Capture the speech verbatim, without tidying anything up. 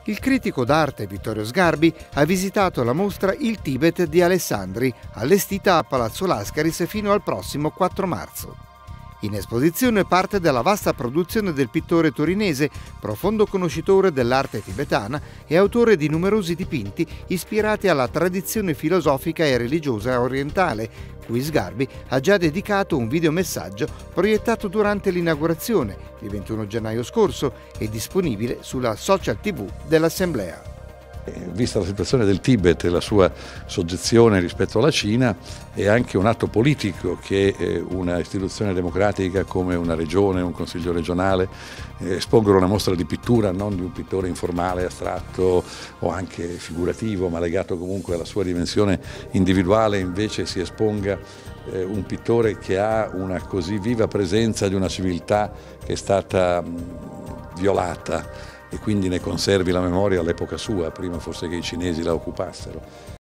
Il critico d'arte Vittorio Sgarbi ha visitato la mostra Il Tibet di Alessandri, allestita a Palazzo Lascaris fino al prossimo quattro marzo. In esposizione parte della vasta produzione del pittore torinese, profondo conoscitore dell'arte tibetana e autore di numerosi dipinti ispirati alla tradizione filosofica e religiosa orientale, cui Sgarbi ha già dedicato un videomessaggio proiettato durante l'inaugurazione, il ventuno gennaio scorso, e disponibile sulla social tivù dell'Assemblea. Vista la situazione del Tibet e la sua soggezione rispetto alla Cina, è anche un atto politico che una istituzione democratica come una regione, un consiglio regionale espongono una mostra di pittura, non di un pittore informale, astratto o anche figurativo, ma legato comunque alla sua dimensione individuale, invece si esponga un pittore che ha una così viva presenza di una civiltà che è stata violata, e quindi ne conservi la memoria all'epoca sua, prima forse che i cinesi la occupassero.